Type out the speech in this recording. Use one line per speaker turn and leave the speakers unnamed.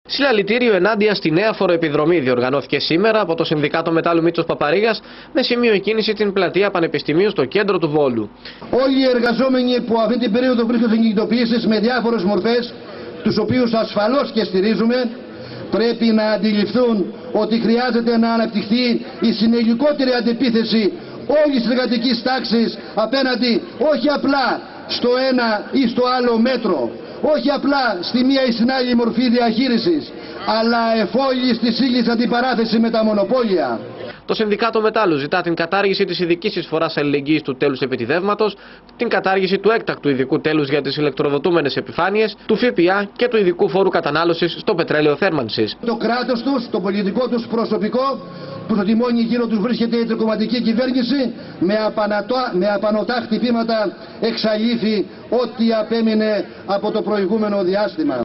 Συλλαλητήριο ενάντια στη νέα φοροεπιδρομή διοργανώθηκε σήμερα από το Συνδικάτο Μετάλλου Μήτσος Παπαρίγας με σημείο κίνηση την πλατεία Πανεπιστημίου στο κέντρο του Βόλου.
Όλοι οι εργαζόμενοι που αυτή την περίοδο βρίσκονται σε κινητοποιήσεις με διάφορες μορφές, τους οποίους ασφαλώς και στηρίζουμε, πρέπει να αντιληφθούν ότι χρειάζεται να αναπτυχθεί η συνολικότερη αντεπίθεση όλης της εργατικής τάξης απέναντι όχι απλά στο ένα ή στο άλλο μέτρο, όχι απλά στη μία ή στην άλλη μορφή διαχείρισης, αλλά εφόλης της ύλης αντιπαράθεση με τα μονοπόλια.
Το Συνδικάτο Μετάλλου ζητά την κατάργηση της ειδικής εισφοράς αλληλεγγύης του τέλους επιτιδεύματος, την κατάργηση του έκτακτου ειδικού τέλους για τις ηλεκτροδοτούμενες επιφάνειες, του ΦΠΑ και του ειδικού φόρου κατανάλωσης στο πετρέλαιο θέρμανσης.
Το κράτος τους, το πολιτικό τους προσωπικό, που στο τιμόνι γύρω τους βρίσκεται η τρικομματική κυβέρνηση, με απανωτά χτυπήματα εξαλείφει ό,τι απέμεινε από το προηγούμενο διάστημα.